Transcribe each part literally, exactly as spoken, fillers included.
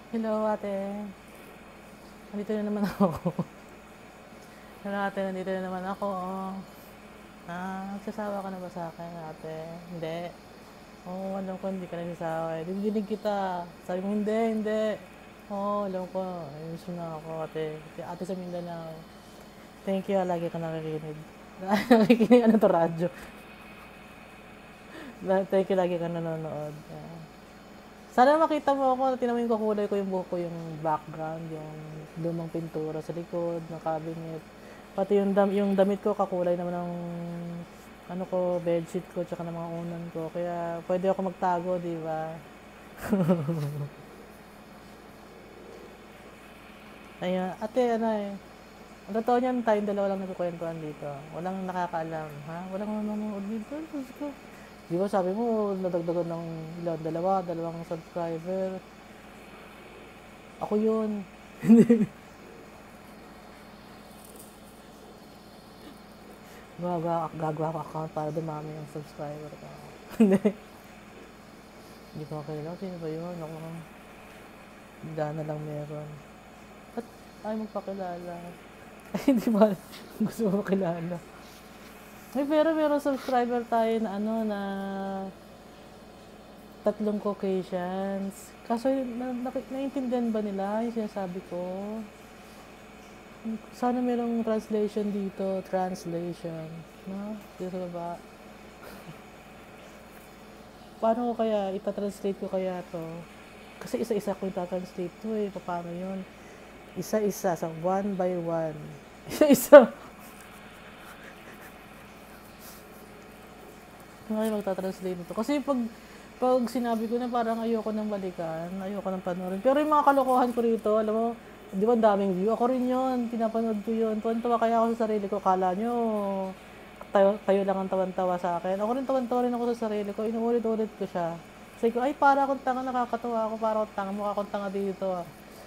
Hello, ate. Nandito na naman ako. Hello, ate. Nandito na naman ako. Oh. Ah, nagsasawa ka na ba sa akin, ate? Hindi. Oo, oh, alam ko hindi ka nagsasawa. Dinig kita. Sabi mo, hindi, hindi. Oo, oh, alam ko. Ayos na ako, ate. Ate sa Mindanao. Thank you, lagi ka nakikinig. Nakikinig, ano to, radyo. Thank you, lagi ka nanonood. Yeah. Sana makita mo ako, tinamin ko kulay ko yung buhok ko, yung background, yung lumang pintura sa likod, ng cabinet. Pati yung, dam, yung damit ko, kakulay naman ng ano ko, bedsheet ko, tsaka ng mga unan ko. Kaya pwede ako magtago, di ba? Ayun, ate, ano eh. Ang totoo niyan, tayong dalawa lang nagkukwentuhan dito. Walang nakakaalam, ha? Walang nanonood dito. Di ba sabi mo, nadagdagan ng ilan, dalawa, dalawang subscriber. Ako yun. Gagawa, gagawa ko account para dumami yung subscriber ko. Hindi. Hindi ko kakilala. Sino ba yun? Ako, daan na lang meron. At ay magpakilala. Ay, hindi ba? Gusto mo makilala. Ay, pero meron subscriber tayo na ano, na tatlong Caucasians. Kaso, na, na, naiintindihan ba nila yung sinasabi ko? Sana merong translation dito. Translation. No? Dito sa baba. Paano ko kaya, itatranslate ko kaya to? Kasi isa-isa ko itatranslate to eh. Paano yun? Isa-isa, sa one by one. Isa-isa. Ngayon magta-translate nito. Kasi pag, pag sinabi ko na parang ayoko nang balikan, ayoko nang panoorin. Pero yung mga kalokohan ko rito, alam mo, di ba daming view? Ako rin yun, pinapanood ko yun. Tuwan-tawa kaya ako sa sarili ko. Kala nyo, tayo, tayo lang ang tawan-tawa sa akin. Ako rin tawan-tawa rin ako sa sarili ko. Inuulit-ulit ko siya. Sabi ko, ay para akong tanga, nakakatawa ako. Para akong tanga, mukha akong tanga dito. Ah.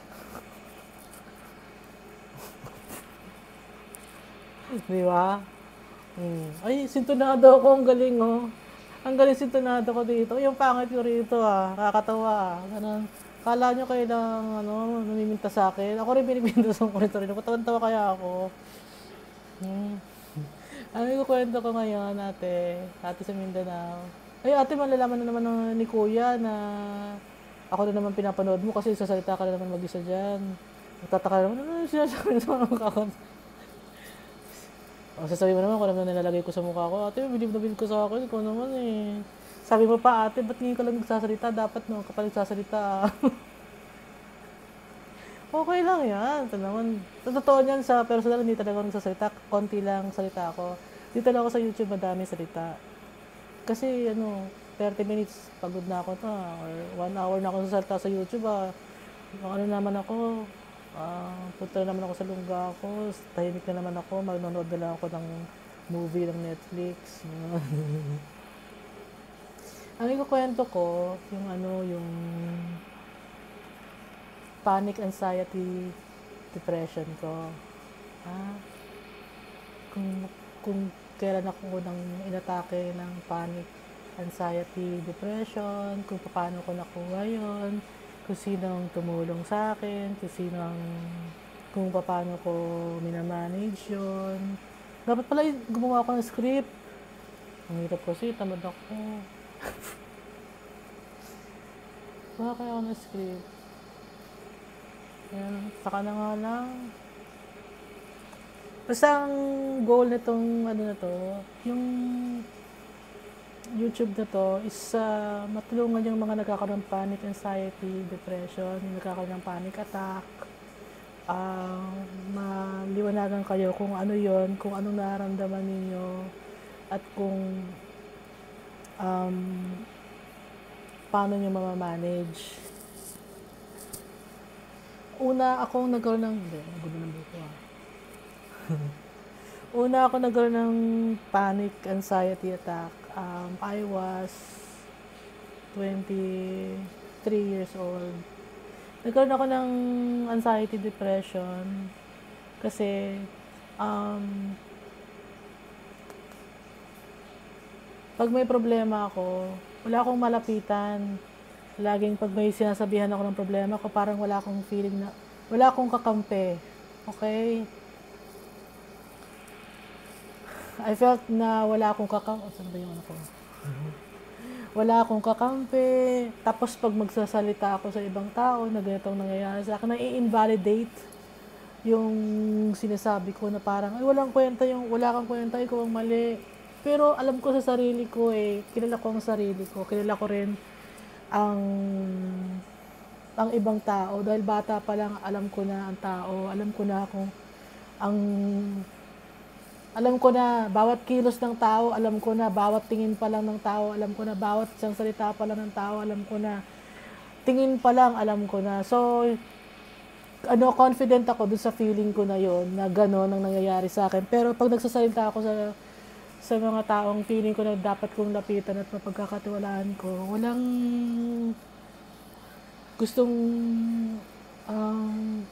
Di ba? Hmm. Ay, sintonado ako. Ang galing, oh. Ang galing sintonado ko dito. Yung pangit ko rito, ah. Nakakatawa, ah. Ganun. Kala nyo kayo lang, ano, namiminta sa akin. Ako rin binibintasan ko rito rin. Tawan-tawa kaya ako. Hmm. Ano yung kwento ko ngayon, ate? Ate sa Mindanao. Ay, ate, malalaman na naman ng, ni Kuya na ako na naman pinapanood mo kasi sasalita ka na naman mag-isa dyan. Magtataka naman, ano yung sinasabi sa mga kakanta? O, sasabi mo naman kung ano na nilalagay ko sa mukha ko. Ate, bilib na bilib ko sa akin. Ikaw naman eh. Sabi mo pa, ate, ba't ngayon ka lang nagsasalita? Dapat no, kapag nagsasalita. Okay lang yan. Ito naman. Totoo niyan sa personal, hindi talaga ako nagsasalita. Konti lang salita ako. Dito lang ako sa YouTube, madami salita. Kasi ano, thirty minutes, pagod na ako to. Or one hour na ako sasalita sa YouTube. Ah. Ano naman ako, uh, punta naman ako sa lungga ko. Tahimik na naman ako. Magnonood na lang ako ng movie ng Netflix. Ang ikukwento ko, yung ano, yung panic, anxiety, depression ko. Ah, kung, kung kailan ako nang inatake ng panic, anxiety, depression, kung paano ko nakuha yun, kung sinong tumulong sa akin, kung sinong, kung paano ko minamanage yun. Dapat pala gumawa ako ng script. Ang hirap kasi, tamad ako. Gumawa kaya ako ng script. Yan, saka na nga lang. Basta ang goal nitong ano na to, yung YouTube na to is uh, matulungan yung mga nagkakaroon ng panic, anxiety, depression, yung nagkakaroon ng panic attack. Uh, maliwanagan kayo kung ano yon, kung anong nararamdaman ninyo, at kung um, paano nyo mamamanage. Una akong nagkaroon ng... Hindi, gulo ng buko ah. Una ako nagkaroon ng panic, anxiety attack. Um, I was twenty-three years old. Nagkaroon ako ng anxiety, depression. Kasi, um, pag may problema ako, wala akong malapitan. Laging pag may sinasabihan ako ng problema ko, parang wala akong feeling na, wala akong kakampi. Okay? I felt na wala akong kakampi. Oh, saan ba yung ano ko? Wala akong kakampi. Tapos pag magsasalita ako sa ibang tao na ganitong nangyayari sa akin, na-invalidate yung sinasabi ko na parang, ay walang kwenta yung, wala kang kwenta, ikaw ang mali. Pero alam ko sa sarili ko eh, kilala ko ang sarili ko, kilala ko rin ang ang ibang tao. Dahil bata pa lang, alam ko na ang tao, alam ko na kung ang alam ko na bawat kilos ng tao, alam ko na bawat tingin pa lang ng tao, alam ko na bawat isang salita pa lang ng tao, alam ko na tingin pa lang, alam ko na. So, ano, confident ako dun sa feeling ko na yon na gano'n ang nangyayari sa akin. Pero pag nagsasalita ako sa sa mga taong feeling ko na dapat kong lapitan at mapagkakatiwalaan ko, walang gustong um,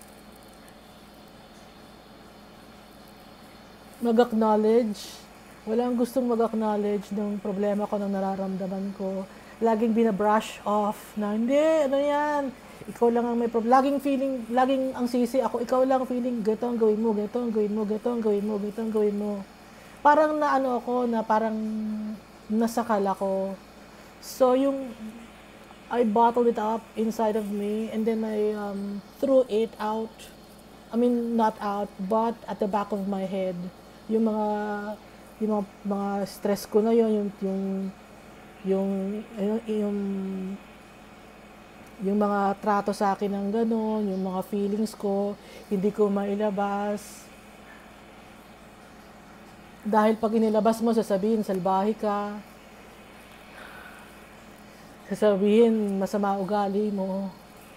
mag-acknowledge. Walang gustong mag-acknowledge ng problema ko, ng nararamdaman ko. Laging binabrush off na, hindi, ano yan, ikaw lang ang may problem. Laging feeling, laging ang sisi ako, ikaw lang feeling, ganito ang gawin mo, ganito ang gawin mo, ganito ang gawin mo, ganito ang gawin mo. Parang na ano ako, na parang nasakal ako. So, yung, I bottled it up inside of me, and then I um, threw it out. I mean, not out, but at the back of my head. Yung mga, yung mga, mga stress ko na yun, yung, yung, yung, yung, yung, yung mga trato sa akin ng gano'n, yung mga feelings ko, hindi ko mailabas. Dahil pag inilabas mo, sasabihin, salbahe ka. Sasabihin, masama ugali mo.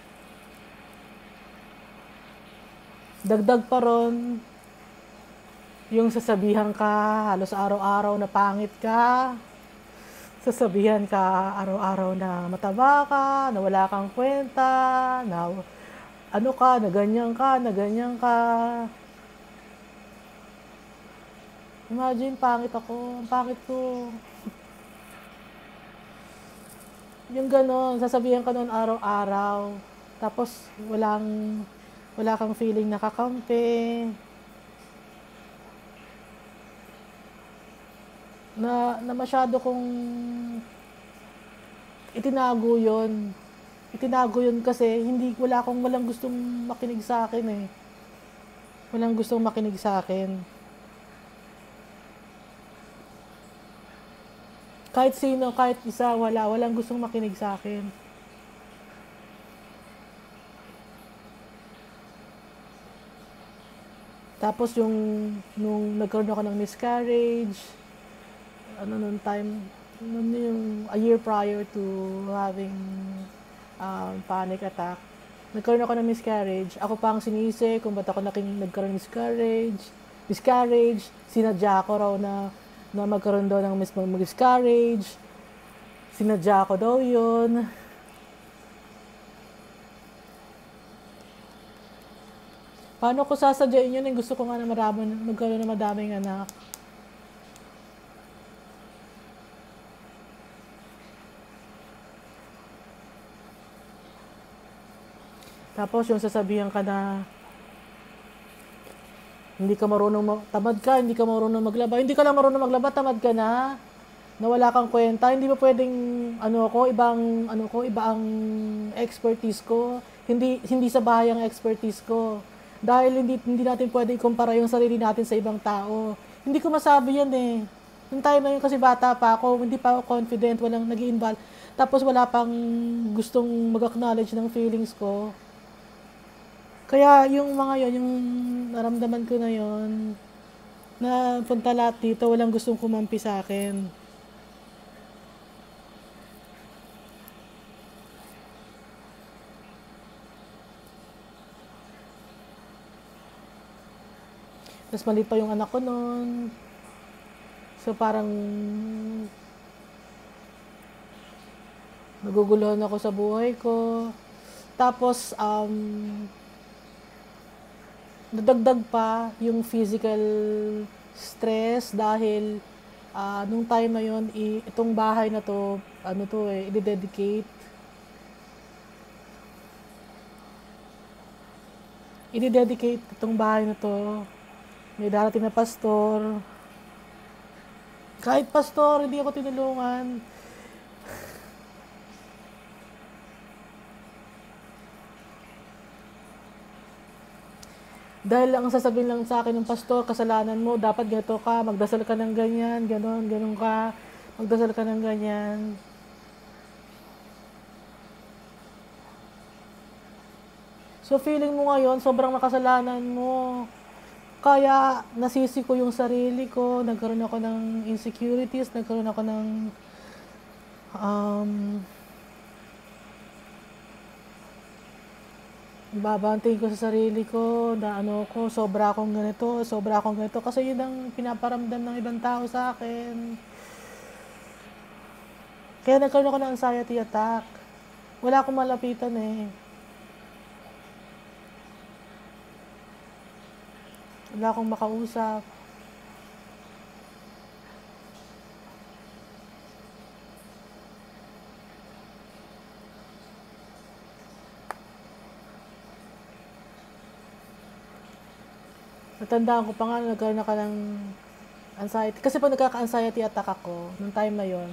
Dagdag pa ron, yung sasabihan ka, halos araw-araw na pangit ka. Sasabihan ka araw-araw na mataba ka, na wala kang kwenta, na ano ka, na ganyan ka, na ganyan ka. Imagine, pangit ako, ang pangit ko. Yung gano'n, sasabihan ka noon araw-araw. Tapos, walang, wala kang feeling nakakampi. Na, na masyado kong itinago yun. Itinago yun kasi hindi, wala akong, walang gustong makinig sa akin eh. Walang gustong makinig sa akin. Kahit sino, kahit isa, wala. Walang gustong makinig sa akin. Tapos yung, nung nagkaroon ako ng miscarriage, ano nung time, nung yung a year prior to having um, panic attack, nagkaroon ako ng miscarriage. Ako pa ang sinisi kung ba't ako naking, nagkaroon ng miscarriage. Miscarriage, sinadya ko raw na na magkaroon daw ng miscarriage. Sinadya ko daw yun. Paano ko sasadyain yun? Gusto ko nga na marami, magkaroon ng madaming anak. Tapos yung sasabihan ka na hindi ka marunong, mag- tamad ka, hindi ka marunong maglaba. Hindi ka lang marunong maglaba, tamad ka na. Na wala kang kwenta. Hindi mo pwedeng, ano ko, ibang, ano ko, iba ang expertise ko. Hindi, hindi sa bahay ang expertise ko. Dahil hindi, hindi natin pwede ikumpara yung sarili natin sa ibang tao. Hindi ko masabi yan eh. Yung time na yun kasi bata pa ako, hindi pa ako confident, walang nag-i-involve. Tapos wala pang gustong mag-acknowledge ng feelings ko. Kaya yung mga yon, yung naramdaman ko na yon, na punta lahat dito, walang gustong kumampi sa akin. Tapos maliit pa yung anak ko noon. So parang naguguluhan ako sa buhay ko. Tapos, um, nadagdag pa yung physical stress dahil uh, nung time na yun, i- itong bahay na to, ano to eh, i-dedicate. i-dedicate itong bahay na to. May darating na pastor. Kahit pastor, hindi ako tinulungan. Dahil ang sasabihin lang sa akin ng pastor, kasalanan mo, dapat ganito ka, magdasal ka ng ganyan, ganon, ganon ka, magdasal ka ng ganyan. So feeling mo ngayon, sobrang makasalanan mo. Kaya nasisi ko yung sarili ko, nagkaroon ako ng insecurities, nagkaroon ako ng um, babantayin ko sa sarili ko na ano ko, sobra akong ganito, sobra akong ganito. Kasi yun ang pinaparamdam ng ibang tao sa akin. Kaya nagkaroon ako ng anxiety attack. Wala akong malapitan eh. Wala akong makausap. Natandaan ko pa nga, nagkaroon ako ng anxiety. Kasi pag nagkaka-anxiety attack ako, nung time na yon,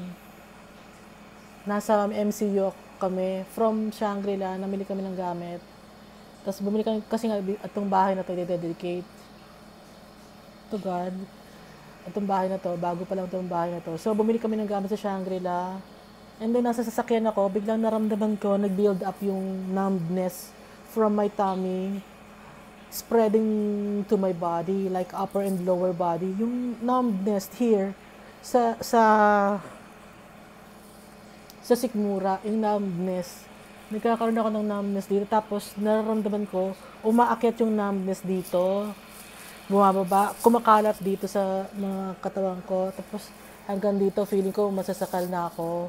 nasa M C U kami, from Shangri-La, namili kami ng gamit. Tapos bumili kami, kasi nga, itong bahay na to, i-dedicate to God. Itong bahay na to, bago pa lang itong bahay na to. So, bumili kami ng gamit sa Shangri-La. And then, nasa sasakyan ako, biglang naramdaman ko, nag-build up yung numbness from my tummy, spreading to my body, like upper and lower body. Yung numbness here, sa, sa, sa sikmura, yung numbness. Nagkakaroon ako ng numbness dito. Tapos, nararamdaman ko, umaakyat yung numbness dito. Bumababa, kumakalat dito sa mga katawan ko. Tapos, hanggang dito, feeling ko, masasakal na ako.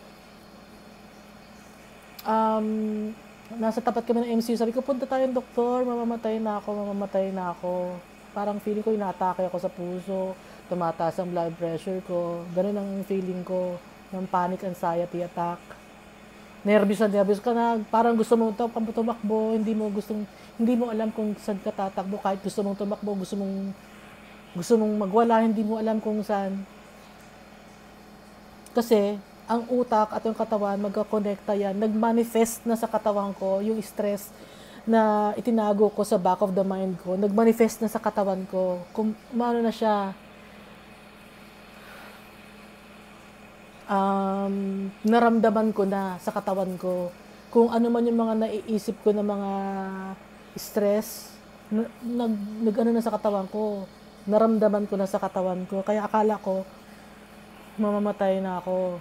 Um, nasa tapat kami ng M C U. Sabi ko, punta tayong doktor, mamamatay na ako, mamamatay na ako. Parang feeling ko, inaatake ako sa puso, tumataas ang blood pressure ko. Ganun ang feeling ko ng panic anxiety attack. Nervous na nervous ka na, parang gusto mong tumakbo, hindi mo gustong, hindi mo alam kung saan ka tatakbo, kahit gusto mong tumakbo, gusto mong, gusto mong magwala, hindi mo alam kung saan. Kasi, ang utak at yung katawan, magkakonekta yan, nag-manifest na sa katawan ko, yung stress na itinago ko sa back of the mind ko, nag-manifest na sa katawan ko, kung maano na siya, Um, naramdaman ko na sa katawan ko kung ano man yung mga naiisip ko na mga stress, nag, nag ano na sa katawan ko, naramdaman ko na sa katawan ko, kaya akala ko mamamatay na ako.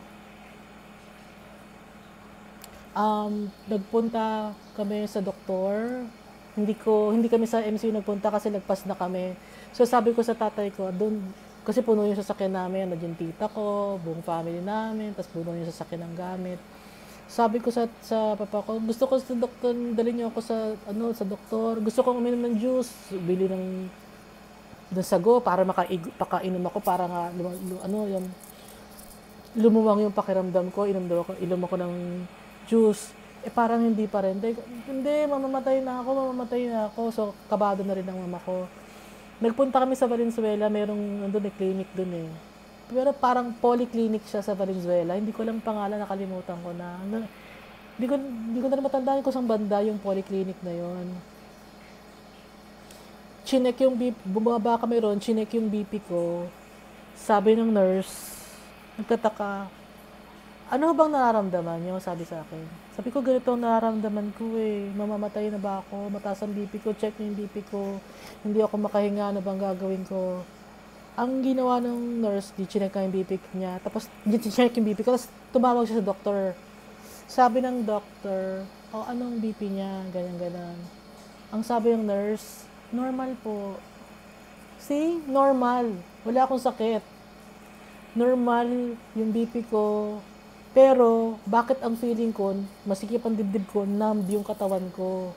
Um, nagpunta kami sa doktor, hindi ko hindi kami sa M C U nagpunta kasi nagpas na kami. So sabi ko sa tatay ko, doon kasi puno yung sasakyan namin, nandiyan tita ko, buong family namin, tapos puno yung sasakyan ng gamit. Sabi ko sa sa papa ko, gusto ko sa doktor, dalhin niyo ako sa ano sa doktor. Gusto kong uminom ng juice, bili ng ng sago para makainom ako para nga ano yung lumuwang yung pakiramdam ko, inom daw ako, inom ako ng juice. Eh parang hindi pa rin. Hindi, mamamatay na ako, mamamatay na ako. So kabado na rin ang mama ko. Nagpunta kami sa Valenzuela, merong nandun eh, clinic dun eh. Pero parang polyclinic siya sa Valenzuela. Hindi ko lang pangalan, nakalimutan ko na. Hindi ko, hindi ko na matandaan kung saan banda yung polyclinic na yon. Chinek yung B P, bumaba kami ron, chinek yung B P ko. Sabi ng nurse, nagtataka, ano bang nararamdaman niyo? Sabi sa akin. Sabi ko, ganito ang nararamdaman ko eh. Mamamatay na ba ako? Mataas ang B P ko. Check yung B P ko. Hindi ako makahinga. Ano bang gagawin ko? Ang ginawa ng nurse, di chinek yung B P niya. Tapos, di chinek yung B P ko. Tapos, tumawag siya sa doktor. Sabi ng doktor, oh, anong B P niya? Ganyan-ganyan. Ang sabi ng nurse, normal po. See? Normal. Wala akong sakit. Normal yung B P ko. Pero, bakit ang feeling ko, masikip ang dibdib ko, numb yung katawan ko.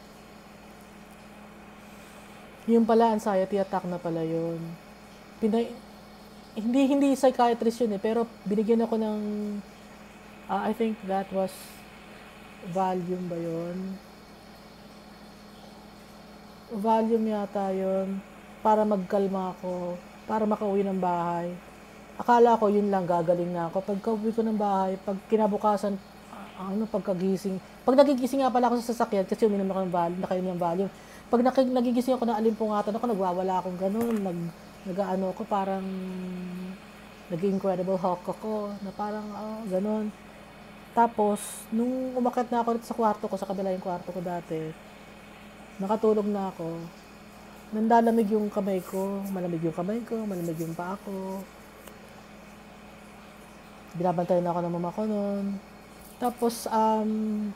Yung pala, anxiety attack na pala yun. Pinay, hindi, hindi psychiatrist yun eh, pero binigyan ako ng, uh, I think that was Valium ba yun? Valium yata yun, para magkalma ako, para makauwi ng bahay. Akala ko yun lang, gagaling na ako. Pagka uwi ko ng bahay, pag kinabukasan, ah, ano, pagkagising, pag nagigising nga pala ako sa sasakyan, kasi uminom ako ng Valium, nakainom ng Valium. Pag nakig, nagigising ako na alimpungatan ako, nagwawala akong ganun, nag, nag-ano ako, parang, nag-Incredible Hulk ako, na parang, ah, ganun. Tapos, nung umakyat na ako sa kwarto ko, sa kabila yung kwarto ko dati, nakatulog na ako, nandalamig yung kamay ko, malamig yung kamay ko, malamig yung paa ko. Binabantayan ako ng mama ko noon. Tapos, um,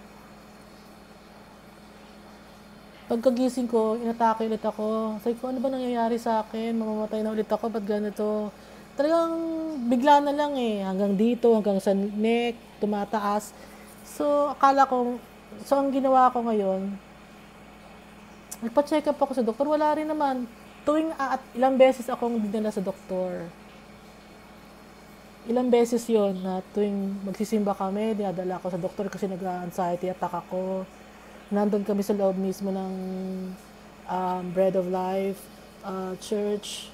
pagkagising ko, inatake ulit ako. Sabi ko, ano ba nangyayari sa akin? Mamamatay na ulit ako, ba't ganito? Talagang bigla na lang eh, hanggang dito, hanggang sa neck, tumataas. So, akala ko, so ang ginawa ko ngayon, nagpa-check up ako sa doktor, wala rin naman. Tuwing at ilang beses akong dinala sa doktor. Ilang beses yon na tuwing magsisimba kami, dinadala ako sa doktor kasi nag-anxiety attack ako. Nandun kami sa loob mismo ng um, Bread of Life uh, church.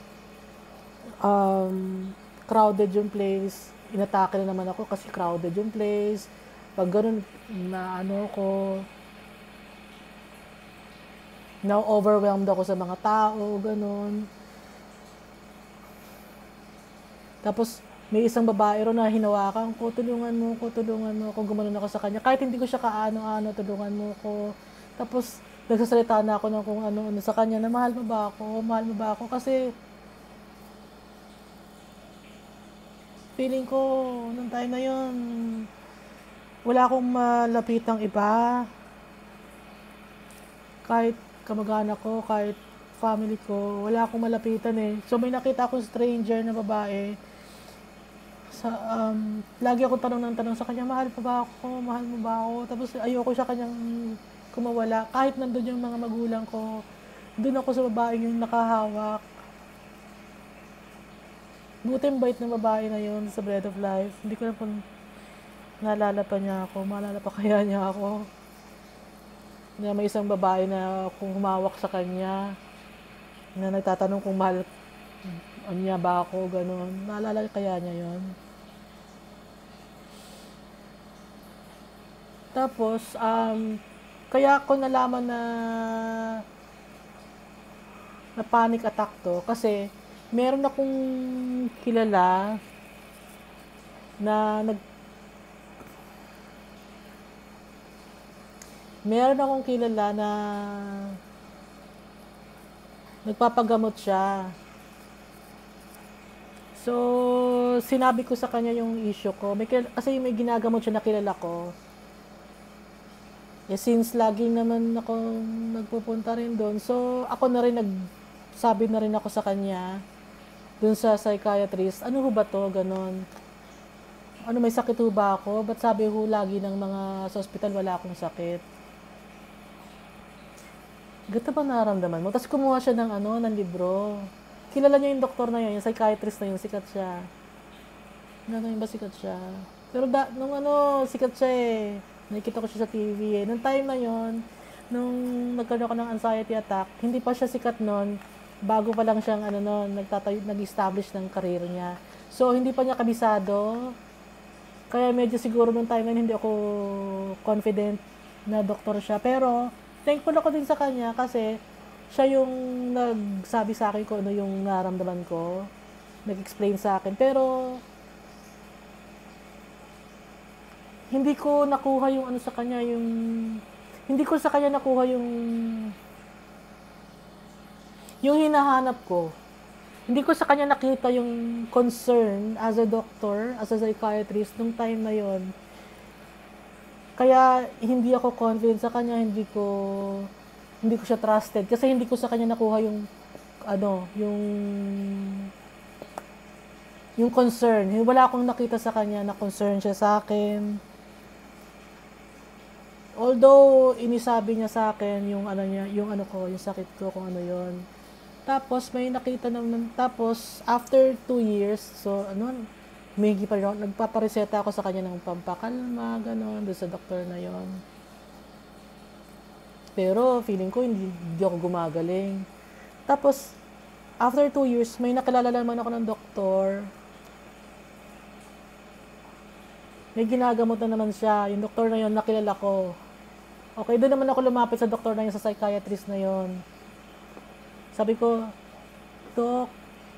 Um, crowded yung place. Inatake na naman ako kasi crowded yung place. Pag ganun, na ano ko, na-overwhelmed ako sa mga tao, ganun. Tapos, may isang babae ro na hinawakan ko, tulungan mo ko, tulungan mo ko, gumanon ako sa kanya. Kahit hindi ko siya kaano-ano, tulungan mo ko. Tapos, nagsasalita na ako ng kung ano-ano sa kanya, na mahal mo ba ako, mahal mo ba ako, kasi feeling ko, nung time na yun, wala akong malapitang iba. Kahit kamag-anak ko, kahit family ko, wala akong malapitan eh. So may nakita akong stranger na babae. Sa, um, lagi akong tanong ng tanong sa kanya, mahal pa ba ako? Mahal mo ba ako? Tapos ayoko siya kanyang kumawala. Kahit nandun yung mga magulang ko, doon ako sa babae yung nakahawak. Buti yung bait ng babae na yun sa Bread of Life. Hindi ko na po naalala pa niya ako. Maalala pa kaya niya ako. Na may isang babae na kung humawak sa kanya, na nagtatanong kung mahal niya ba ako, gano'n. Naalala kaya niya yon. Tapos, um, kaya ako nalaman na na panic attack to, kasi meron akong kilala na nag meron akong kilala na nagpapagamot siya. So, sinabi ko sa kanya yung issue ko. May kilala, kasi may ginagamot siya na kilala ko. Eh, since lagi naman ako nagpupunta rin doon, so ako na rin nagsabi na rin ako sa kanya doon sa psychiatrist, ano ho ba to, ganon. Ano, may sakit ho ba ako? Ba't sabi ho lagi ng mga sa ospital wala akong sakit? Gata ba nararamdaman mo? Tapos kumuha siya ng ano, ng libro. Kilala niya yung doktor na yun, yung psychiatrist na yun, sikat siya. Ano yun ba sikat siya? Pero da, nung ano, sikat siya eh. Nakikita ko siya sa T V eh. Nung time na yun, nung nagkaroon ako ng anxiety attack, hindi pa siya sikat nun. Bago pa lang siyang ano nun, nagtatayo, nag-establish ng career niya. So, hindi pa niya kabisado. Kaya medyo siguro nung time na yun, hindi ako confident na doktor siya. Pero, thankful ako din sa kanya kasi siya yung nagsabi sa akin kung ano yung nararamdaman ko. Nag-explain sa akin. Pero, hindi ko nakuha yung ano sa kanya, yung... Hindi ko sa kanya nakuha yung... Yung hinahanap ko. Hindi ko sa kanya nakita yung concern as a doctor, as a psychiatrist, nung time na yon. Kaya hindi ako confident sa kanya, hindi ko hindi ko siya trusted kasi hindi ko sa kanya nakuha yung ano, yung yung concern. Wala akong nakita sa kanya na concern siya sa akin. Although inisabi niya sa akin yung ano niya, yung ano ko, yung sakit ko, kung ano yon. Tapos may nakita naman, tapos after two years, so ano, humingi pa rin ako, nagpapareseta ako sa kanya ng pampakalma, gano'n, doon sa doktor na yon. Pero feeling ko hindi, hindi ako gumagaling. Tapos, after two years, may nakilala naman ako ng doktor. May ginagamot na naman siya. Yung doktor na yun, nakilala ko. Okay, doon naman ako lumapit sa doktor na yun, sa psychiatrist na yun. Sabi ko, Dok,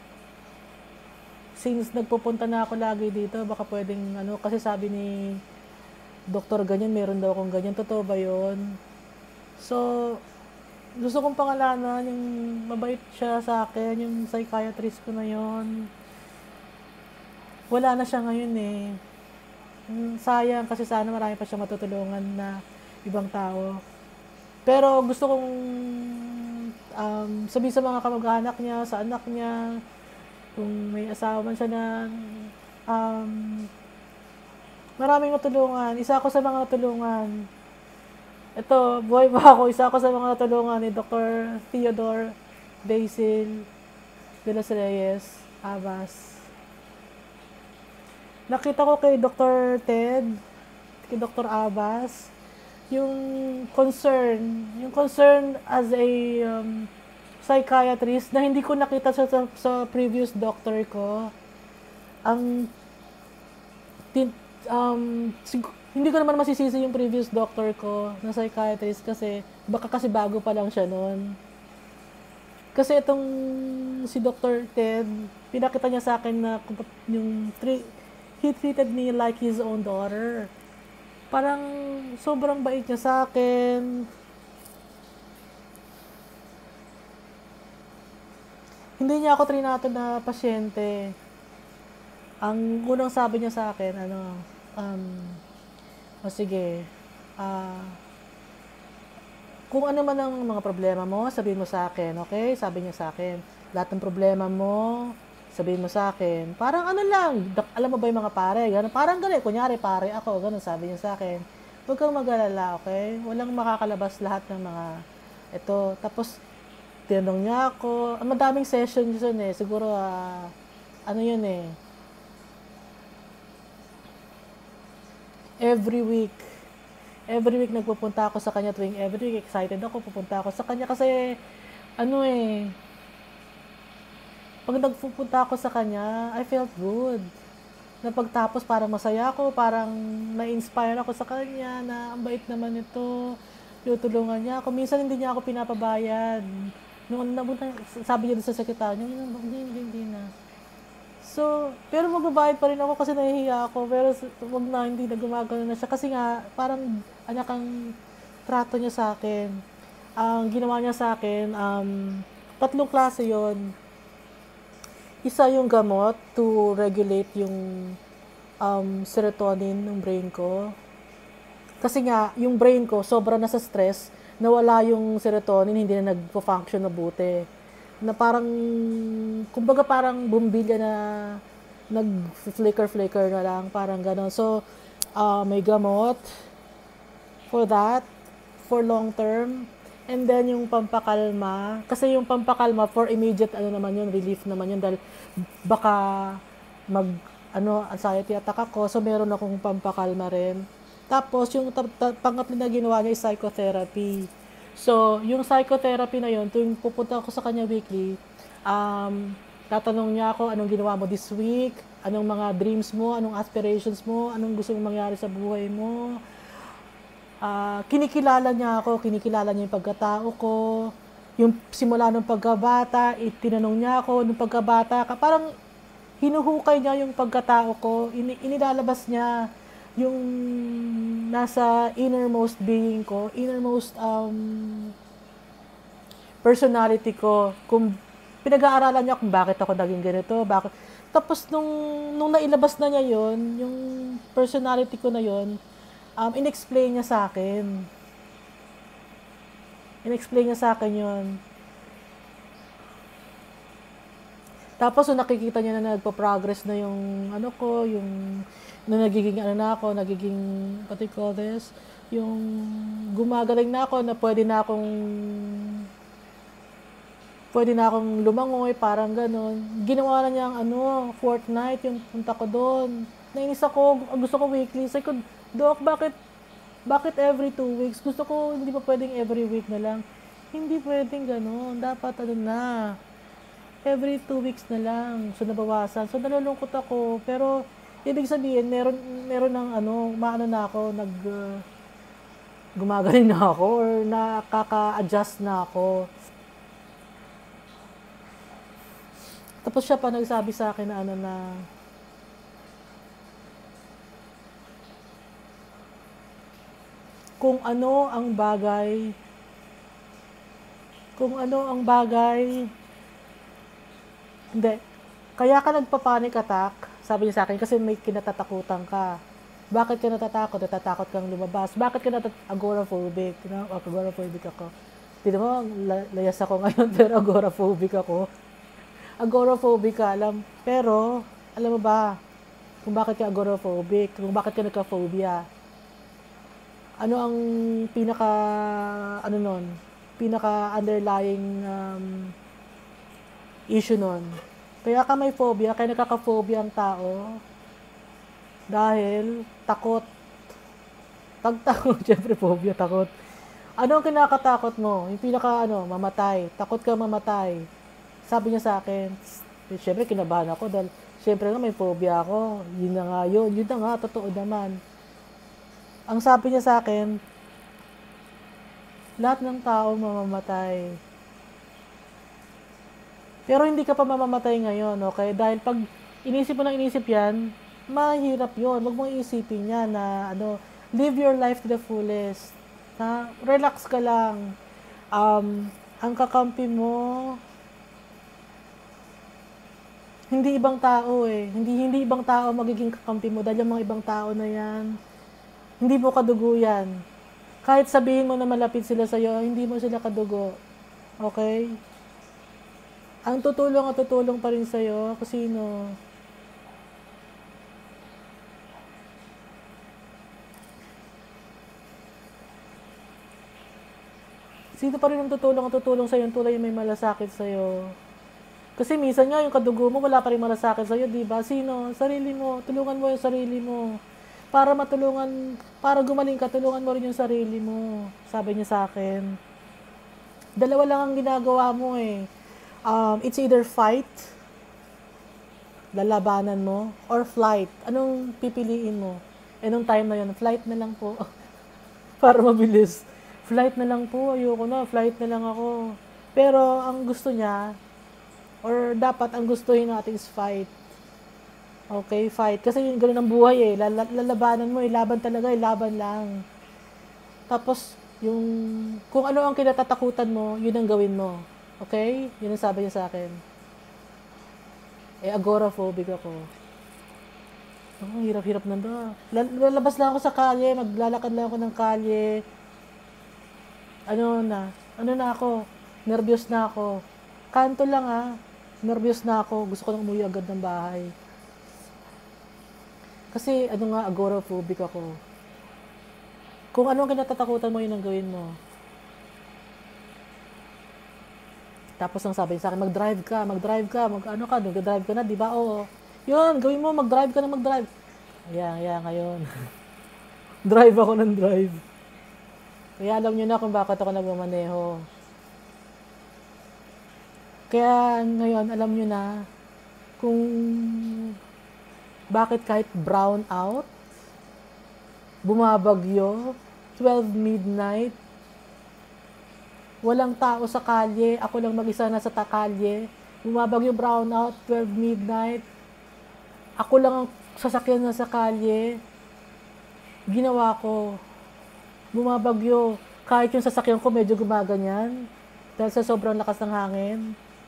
since nagpupunta na ako lagi dito, baka pwedeng, ano, kasi sabi ni doktor ganyan, meron daw akong ganyan. Totoo ba yun? So, gusto kong pangalanan, yung mabait siya sa akin, yung psychiatrist ko na yun. Wala na siya ngayon eh. Sayang kasi sana marami pa siya matutulungan na ibang tao. Pero gusto kong um, sabihin sa mga kamag-anak niya, sa anak niya, kung may asawa man siya na um, maraming matulungan. Isa ako sa mga natulungan. Ito, buhay pa ako. Isa ako sa mga natulungan ni Doctor Theodore Basil Delos Reyes, Abas. Nakita ko kay Doctor Ted, kay Doctor Abbas, yung concern, yung concern as a um, psychiatrist na hindi ko nakita sa, sa, sa previous doctor ko. Ang, tin, um, sig- hindi ko naman masisisi yung previous doctor ko na psychiatrist kasi baka kasi bago pa lang siya noon. Kasi itong si Doctor Ted, pinakita niya sa akin na yung three, he treated me like his own daughter. Parang sobrang bait niya sa akin. Hindi niya ako trinato na pasyente. Ang unang sabi niya sa akin, ano, um, o sige, ah, uh, kung ano man ang mga problema mo, sabihin mo sa akin, okay? Sabi niya sa akin, lahat ng problema mo, sabihin mo sa akin, parang ano lang, alam mo ba yung mga pare, gano'n, parang gano'n, kunyari pare ako, gano'n, sabi niya sa akin, huwag kang mag-alala, okay? Walang makakalabas lahat ng mga, ito, tapos, tinanong niya ako, ang madaming session yun eh, siguro, uh, ano yun eh, every week, every week nagpupunta ako sa kanya tuwing every week, excited ako, pupunta ako sa kanya kasi, ano eh, pag nagpupunta ako sa kanya, I felt good. Na pagtapos parang masaya ako, parang na-inspire ako sa kanya na ang bait naman ito, tutulungan niya ako. Minsan hindi niya ako pinapabayad. Noon nabuta, sabi niya sa sekretaryo, hindi, hindi, hindi na. So, pero magbabayad pa rin ako kasi nahihiya ako. Pero wag na, hindi na gumagano na siya. Kasi nga, parang anak ang trato niya sa akin. Ang ginawa niya sa akin, um, tatlong klase yon. Isa yung gamot to regulate yung um, serotonin ng brain ko. Kasi nga, yung brain ko, sobra na sa stress, nawala yung serotonin, hindi na nagpo-function mabuti. Na parang, kumbaga parang bumbilya na nag-flicker-flicker na lang, parang gano'n. So, uh, may gamot for that, for long term. And then yung pampakalma, kasi yung pampakalma for immediate ano naman yun, relief naman yun dahil baka mag ano anxiety attack ako, so meron akong pampakalma rin. Tapos yung ta- ta- pangatlo na ginawa niya is psychotherapy. So yung psychotherapy na yun, tuwing pupunta ako sa kanya weekly, um, tatanong niya ako anong ginawa mo this week, anong mga dreams mo, anong aspirations mo, anong gusto mong mangyari sa buhay mo. Uh, kinikilala niya ako, kinikilala niya yung pagkatao ko, yung simula ng pagkabata, itinanong niya ako nung pagkabata ka, parang hinuhukay niya yung pagkatao ko, in- inilalabas niya yung nasa innermost being ko, innermost um, personality ko, kung pinag-aaralan niya kung bakit ako naging ganito, bakit, tapos nung, nung nailabas na niya yon, yung personality ko na yon, Um, in-explain niya sa akin. In-explain niya sa akin yun. Tapos, so, nakikita niya na nagpa-progress na yung, ano ko, yung, na nagiging, ano na ako, nagiging, what do you call this? Yung, gumagaling na ako, na pwede na akong, pwede na akong lumangoy, parang ganon. Ginawa na niya ang, ano, fortnight, yung punta ko doon. Nainis ako, gusto ko weekly. Sabi ko, Dok, bakit Bakit every two weeks? Gusto ko, hindi pa pwedeng every week na lang. Hindi pwedeng gano'n. Dapat ano na, every two weeks na lang. So, nabawasan. So, nalulungkot ako. Pero, ibig sabihin, meron, meron ng ano, maano na ako, nag, uh, gumagaling na ako or nakaka-adjust na ako. Tapos siya pa nagsabi sa akin na ano na, kung ano ang bagay, kung ano ang bagay, hindi, kaya ka nagpa-panic attack, sabi niya sa akin, kasi may kinatatakutan ka. Bakit ka natatakot? Natatakot kang lumabas. Bakit ka natat- agoraphobic? No? Agoraphobic ako. Tignan mo, layas ako ngayon, pero agoraphobic ako. Agoraphobic ka, alam. Pero, alam mo ba, kung bakit ka agoraphobic, kung bakit ka nagka-phobia, ano ang pinaka, ano nun, pinaka underlying um, issue nun. Kaya ka may phobia, kaya nakaka-phobia ang tao, dahil takot. Pag takot, syempre phobia, takot. Ano ang kinakatakot mo? Yung pinaka, ano, mamatay. Takot ka mamatay. Sabi niya sa akin, syempre kinabahan ako dahil syempre nga may phobia ako. Yun na nga yun. Yun na nga, totoo naman. Ang sabi niya sa akin, lahat ng tao mamamatay. Pero hindi ka pa mamamatay ngayon, okay? Dahil pag inisip mo ng inisip yan, mahirap yun. Huwag mong iisipin yan na, ano, live your life to the fullest. Ha? Relax ka lang. Um, ang kakampi mo, hindi ibang tao eh. Hindi hindi ibang tao magiging kakampi mo dahil yung mga ibang tao na yan, hindi mo kadugo yan. Kahit sabihin mo na malapit sila sa'yo, hindi mo sila kadugo. Okay? Ang tutulong at tutulong pa rin sa'yo, kasi sino? Sino pa rin ang tutulong at tutulong sa'yo, yung tulay may malasakit sa'yo? Kasi minsan nga, yung kadugo mo, wala pa rin malasakit sa'yo, di ba? Sino? Sarili mo. Tulungan mo yung sarili mo. Para matulungan, para gumaling ka, tulungan mo rin yung sarili mo. Sabi niya sa akin. Dalawa lang ang ginagawa mo eh. Um, it's either fight, lalabanan mo, or flight. Anong pipiliin mo? Eh, nung time na yun, flight na lang po. Para mabilis. Flight na lang po. Ayoko na. Flight na lang ako. Pero, ang gusto niya, or dapat ang gustuhin natin is fight. Okay, fight. Kasi yun, ganun ang buhay eh. Lalabanan mo, ilaban talaga, ilaban lang. Tapos, yung, kung ano ang kinatatakutan mo, yun ang gawin mo. Okay? Yun ang sabi niya sa akin. Eh, agoraphobic ako. Oh, hirap-hirap na ba? Lalabas lang ako sa kalye, maglalakad lang ako ng kalye. Ano na? Ano na ako? Nervyos na ako. Kanto lang ah. Nervyos na ako. Gusto ko lang umuwi agad ng bahay. Kasi ano nga, agoraphobic ako. Kung ano ang kinatatakutan mo, yun ang gawin mo. Tapos ang sabi sa akin, mag-drive ka, mag-drive ka, mag-ano ka, mag-drive ka na, di ba? Oo. Yun, gawin mo, mag-drive ka na, mag-drive. Ayan, ayan, ngayon. Drive ako ng drive. Kaya alam nyo na kung bakit ako nagmamaneho. Kaya ngayon, alam nyo na kung bakit kahit brown out, bumabagyo, twelve midnight, walang tao sa kalye, ako lang mag-isa na sa kalye, bumabagyo, brown out, twelve midnight, ako lang ang sasakyan na sa kalye, ginawa ko, bumabagyo, kahit yung sasakyan ko medyo gumaganyan, dahil sa sobrang lakas ng hangin.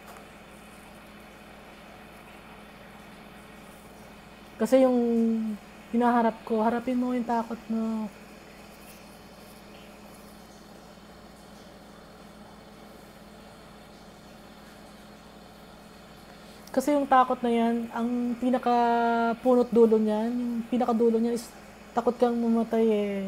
Kasi yung hinaharap ko, harapin mo yung takot mo. Kasi yung takot na yan, ang pinaka-punot dulo niyan, yung pinaka-dulo niyan is takot kang mamatay eh.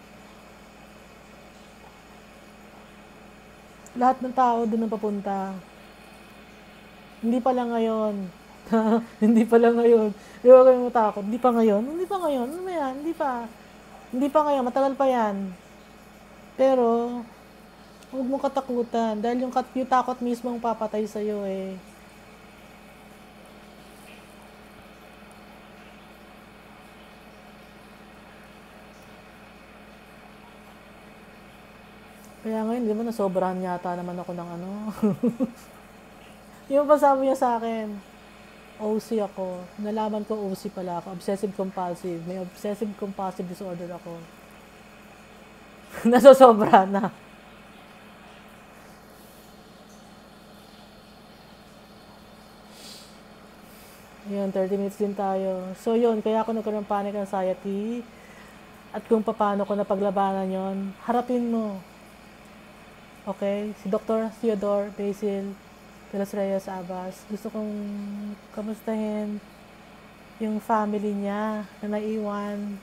Lahat ng tao doon ang papunta. Hindi pa lang ngayon. Hindi pa lang ngayon. Di ba kayo matakot? Hindi pa ngayon? Hindi pa ngayon? Ano yan? Hindi pa. Hindi pa ngayon, matagal pa yan. Pero, huwag mong katakutan. Dahil yung, kat- yung takot mismo ang papatay sa'yo eh. Kaya ngayon, di ba, nasobrahan yata naman ako ng ano. Yung pa sabi niya sa akin, O C ako. Nalaman ko O C pala ako. Obsessive-Compulsive. May Obsessive-Compulsive Disorder ako. Nasosobra na. Yun, thirty minutes din tayo. So yun, kaya ako nagkaroon ng panic anxiety. At kung paano ko napaglabanan yon, harapin mo. Okay? Si Doctor Theodore Basil Delos Reyes Abas. Gusto kong kamustahin yung family niya na naiwan.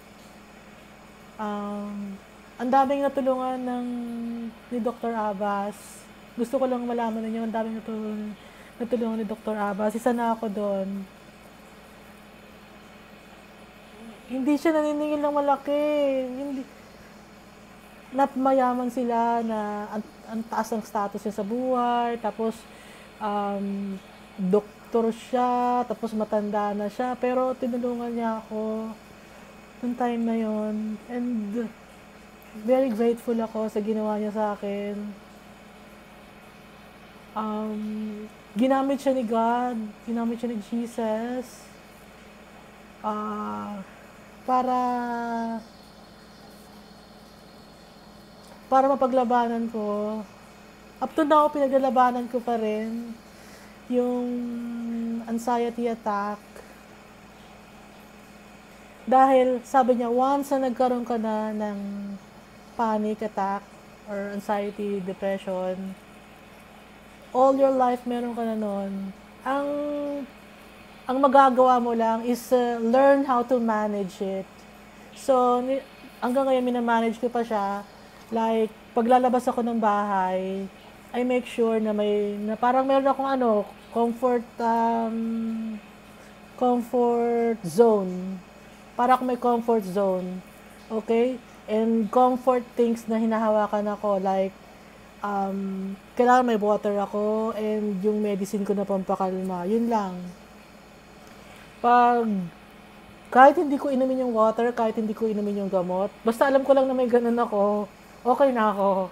Um, ang daming natulungan ng ni Doctor Abas. Gusto ko lang malaman ninyo, ang daming natulungan, natulungan ni Doctor Abas. Isa na ako doon. Hindi siya naniningil ng malaki. Hindi. Napmayaman sila na ang, ang taas ng status niya sa buhay. Tapos, um, doktor siya. Tapos, matanda na siya. Pero, tinulungan niya ako noong time na yon. And, very grateful ako sa ginawa niya sa akin. Um, ginamit siya ni God. Ginamit siya ni Jesus. Ah... Uh, para para mapaglabanan ko. Up to now, pinaglalabanan ko pa rin yung anxiety attack. Dahil, sabi niya, once na nagkaroon ka na ng panic attack or anxiety, depression, all your life meron ka na nun. Ang ang magagawa mo lang is uh, learn how to manage it. So, ni- hanggang ngayon, minamanage ko pa siya. Like, paglalabas ako ng bahay, I make sure na may, na parang meron akong ano, comfort, um, comfort zone. Para akong may comfort zone. Okay? And comfort things na hinahawakan ako, like, um, kailangan may water ako, and yung medicine ko na pampakalma. Yun lang. Pag, kahit hindi ko inumin yung water, kahit hindi ko inumin yung gamot, basta alam ko lang na may ganun ako, okay na ako.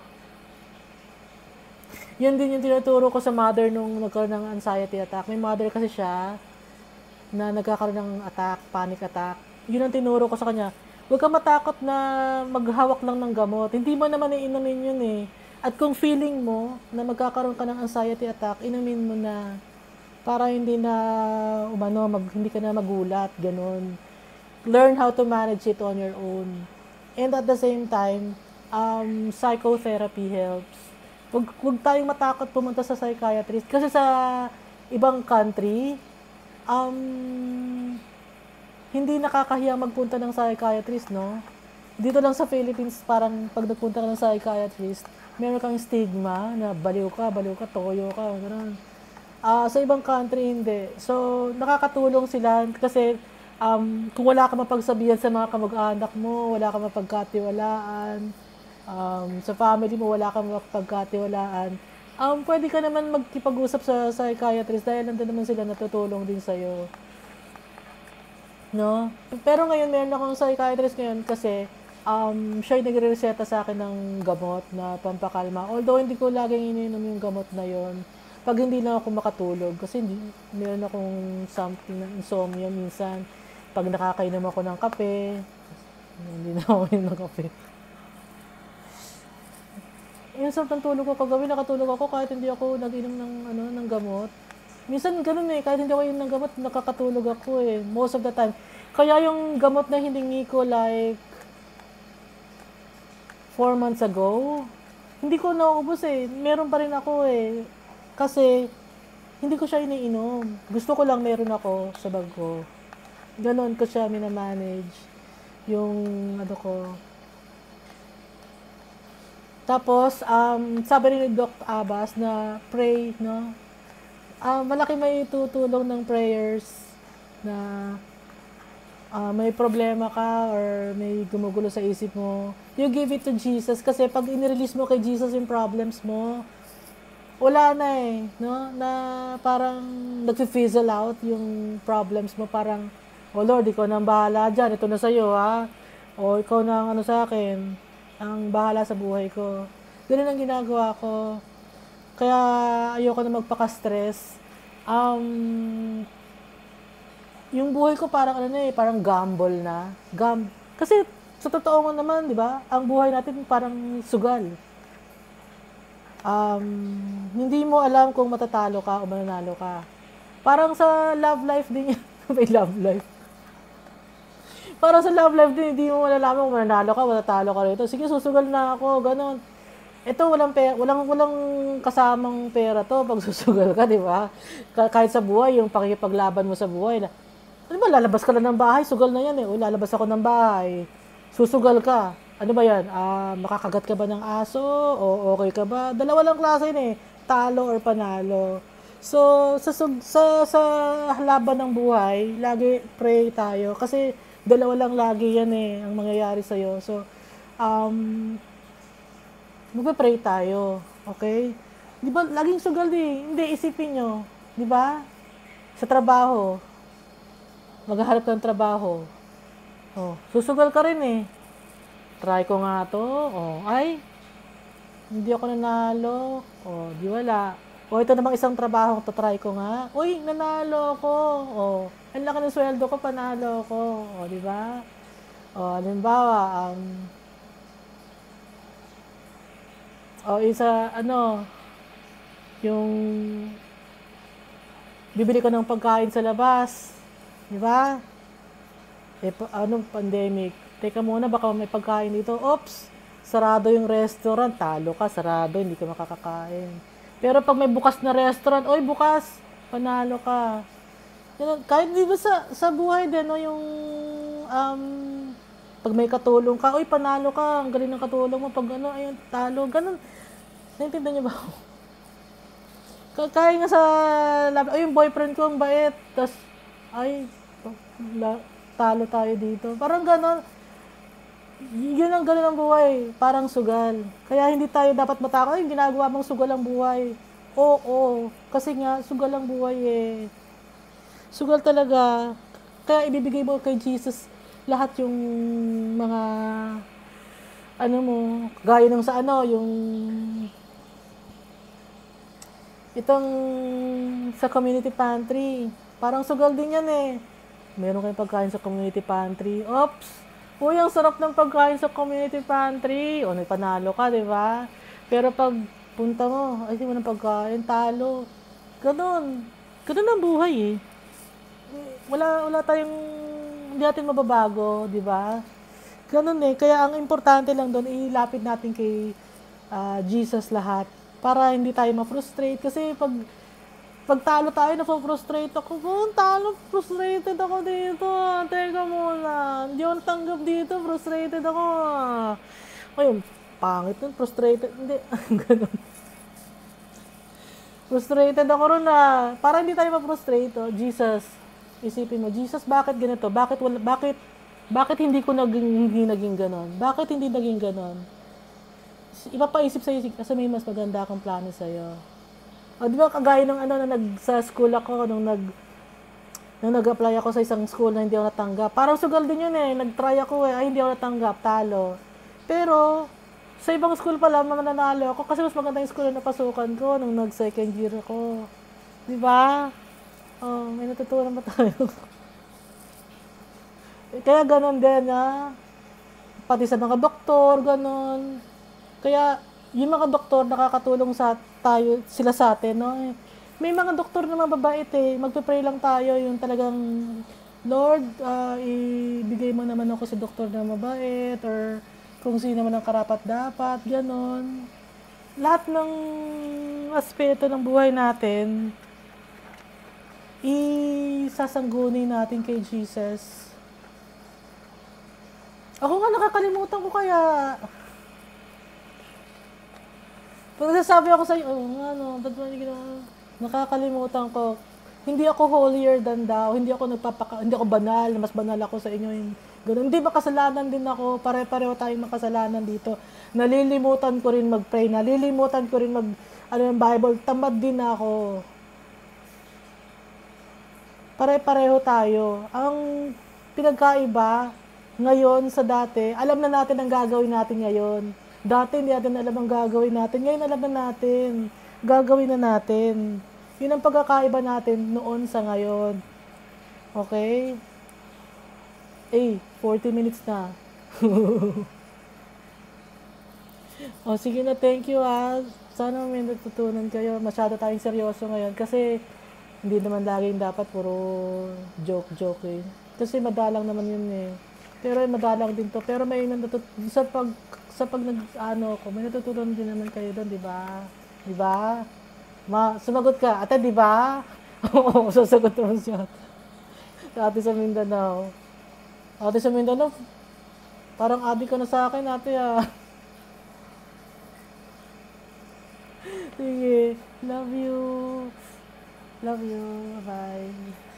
Yun din yung tinuturo ko sa mother nung nagkaroon ng anxiety attack. May mother kasi siya na nagkakaroon ng attack, panic attack. Yun ang tinuro ko sa kanya. Huwag kang matakot na maghawak lang ng gamot. Hindi mo naman iinumin yun eh. At kung feeling mo na magkakaroon ka ng anxiety attack, inumin mo na. Para hindi na umano, mag, hindi ka na magulat, ganun. Learn how to manage it on your own. And at the same time, um, psychotherapy helps. Huwag, huwag tayong matakot pumunta sa psychiatrist. Kasi sa ibang country, um, hindi nakakahiya magpunta ng psychiatrist, no? Dito lang sa Philippines, parang pag nagpunta ka ng psychiatrist, meron kang stigma na baliw ka, baliw ka, toyo ka, gano'n. Uh, sa ibang country, hindi. So, nakakatulong sila kasi um, kung wala ka mapagsabihan sa mga kamag-anak mo, wala ka mapagkatiwalaan, um, sa family mo, wala ka mapagkatiwalaan, um, pwede ka naman magkipag-usap sa psychiatrist dahil nandun naman sila natutulong din sa'yo. No? Pero ngayon, meron akong psychiatrist ngayon kasi um, siya yung nagre-reseta sa akin ng gamot na pampakalma. Although, hindi ko laging ininom yung gamot na yon. Pag hindi na ako makatulog, kasi hindi, meron akong something na insomnia minsan. Pag nakakainom ako ng kape, hindi na ako inom ng kape. Yung sarap ng tulog ko, kagabi nakatulog ako kahit hindi ako nag-inom ng, ano, ng gamot. Minsan ganun eh, kahit hindi ako inom ng gamot, nakakatulog ako eh, most of the time. Kaya yung gamot na hiningi ko like four months ago, hindi ko nauubos eh, meron pa rin ako eh. Kasi, hindi ko siya iniinom. Gusto ko lang meron ako sa bag ko. Ganon ko siya minamanage. Yung, ano ko. Tapos, um, sabi rin ni Doctor Abbas na pray, no? Um, malaki may tutulong ng prayers na uh, may problema ka or may gumugulo sa isip mo, you give it to Jesus. Kasi pag inirelease mo kay Jesus yung problems mo, wala na eh, no? Na parang nag-fizzle out yung problems mo. Parang, oh Lord, ikaw na ang bahala dyan. Ito na sa'yo, ha? O ikaw na ang ano sa akin, ang bahala sa buhay ko. Ganun ang ginagawa ko. Kaya ayoko na magpaka-stress. Um, yung buhay ko parang ano na eh, parang gamble na. Gam Kasi sa totoo mo naman, di ba? Ang buhay natin parang sugal. Um, hindi mo alam kung matatalo ka o mananalo ka. Parang sa love life din yan. May love life. Parang sa love life din, hindi mo malalaman kung mananalo ka, matatalo ka rito. Sige, susugal na ako, ganon. Ito, walang, pera, walang, walang kasamang pera to pag susugal ka, di ba? Kahit sa buhay, yung pakikipaglaban mo sa buhay. Na, ano ba, lalabas ka lang ng bahay, sugal na yan eh. O, lalabas ako ng bahay, susugal ka. Ano ba yan? Ah, makakagat ka ba ng aso? O okay ka ba? Dalawa lang klase yun eh, talo or panalo. So, sa, sa, sa laban ng buhay, lagi pray tayo. Kasi dalawa lang lagi yan eh, ang mangyayari sa'yo. So, um, magpe-pray tayo, okay? Di ba, laging sugal di. Hindi, isipin nyo. Di ba? Sa trabaho. Maghahanap ng trabaho. Oh, susugal ka rin eh. Try ko nga to. Oh, ay, hindi ako nanalo. Oh, di wala. O, ito namang isang trabaho, to try ko nga. Uy, nanalo ako. Oh, ang laki ng sweldo ko, panalo ko. Oh, di ba? Oh, halimbawa, um, o, isa, ano, yung bibili ko ng pagkain sa labas. Di ba? Eh, anong pandemic? Teka muna, baka may pagkain dito. Oops, sarado yung restaurant. Talo ka, sarado, hindi ka makakakain. Pero pag may bukas na restaurant, oy, bukas, panalo ka. Kahit di ba sa, sa buhay din, no, yung, um, pag may katulong ka, oy, panalo ka, ang galing ng katulong mo, pag ano, ayun, talo, ganun. Naintindihan niyo ba ako? Kaya nga sa lab, ay, yung boyfriend ko, ang bait, tas, ay, talo tayo dito. Parang ganun, yun ang ganun ang buhay, parang sugal. Kaya hindi tayo dapat matakot, ay, ginagawa mong sugal ang buhay. Oo, oo, kasi nga, sugal ang buhay eh. Sugal talaga. Kaya ibibigay mo kay Jesus lahat yung mga, ano mo, gaya ng sa ano, yung, itong sa community pantry. Parang sugal din yan eh. Meron kayong pagkain sa community pantry. Oops! Uy, ang sarap ng pagkain sa community pantry. O, may panalo ka, di ba? Pero pag punta mo, ay, di mo ng pagkain, talo. Ganon. Ganon ang buhay eh. Wala, wala tayong, hindi natin mababago, di ba? Ganon eh. Kaya ang importante lang doon, ilapit natin kay uh, Jesus lahat. Para hindi tayo ma-frustrate. Kasi pag pag talo tayo, na-frustrate ako. Oh, talo, frustrated ako dito. Teka muna. Hindi ako natanggap dito. Frustrated ako. Ayun, pangit nun. Frustrated. Hindi. Ganun. Frustrated ako ron na. Para hindi tayo ma-frustrate. Oh. Jesus, isipin mo, Jesus, bakit ganito? Bakit, wala, bakit, bakit hindi ko naging, hindi naging ganon? Bakit hindi naging ganon? Ipapaisip sa'yo kasi may mas maganda akong plano sa'yo. O, di ba kagaya ng ano, na nag, sa school ako, nung nag, nung nag-apply ako sa isang school na hindi ako natanggap. Parang sugal din yun eh, nag-try ako eh, ay hindi ako natanggap, talo. Pero, sa ibang school pala, mananalo ako kasi mas maganda yung school na napasukan ko nung nag-second year ako. Di ba? Oh, may natutunan ba tayo? Kaya ganon din, ha? Pati sa mga doktor, ganon. Kaya, yung mga doktor nakakatulong sa tayo, sila sa atin, no? May mga doktor na mababait eh. Magpe-pray lang tayo, yung talagang, Lord, uh, ibigay mo naman ako sa doktor na mabait, or kung sino man ang karapat-dapat, ganon. Lahat ng aspeto ng buhay natin, isasangguni natin kay Jesus. Ako nga nakakalimutan ko kaya. Pag nasasabi ako sa'yo, oh, ano, ba't mo ginawa? Nakakalimutan ko. Hindi ako holier than thou, hindi ako nagpapaka, hindi ako banal, mas banal ako sa inyo. Yung, ganun. Hindi, makasalanan din ako, pare-pareho tayong makasalanan dito. Nalilimutan ko rin mag-pray, nalilimutan ko rin mag, ano yung Bible, tamad din ako. Pare-pareho tayo. Ang pinagkaiba, ngayon sa dati, alam na natin ang gagawin natin ngayon. Dati hindi natin alam ang gagawin natin, ngayon alam na natin. Gagawin na natin. Yun ang pagkakaiba natin noon sa ngayon. Okay? Eh, forty minutes na. O, sige na, thank you ah. Sana may natutunan kayo. Masyado tayong seryoso ngayon. Kasi, hindi naman laging dapat puro joke-joke eh. Kasi madalang naman yun eh. Pero madalang din to. Pero may natutunan. Sa pag, sa pag nag, ano ko, may natutunan din naman kayo doon, di ba? Di ba? Ma, sumagot ka. Ate, di ba? Oo, sasagot naman siya. Ate sa Mindanao. Ate sa Mindanao, parang adik ka na sa akin, ate ah. Sige. Love you. Love you. Bye.